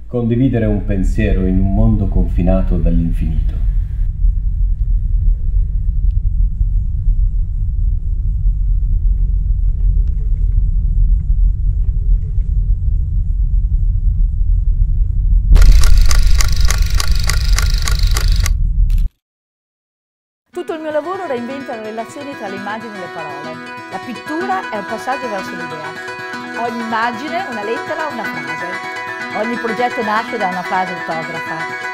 Condividere un pensiero in un mondo confinato dall'infinito. Tutto il mio lavoro reinventa le relazioni tra le immagini e le parole. La pittura è un passaggio verso l'idea. Ogni immagine, una lettera, una frase. Ogni progetto nasce da una frase autografa.